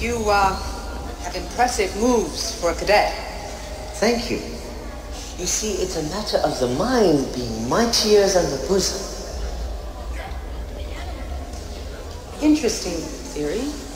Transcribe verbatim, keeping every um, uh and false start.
You, uh, have impressive moves for a cadet. Thank you. You see, it's a matter of the mind being mightier than the bosom. Interesting theory.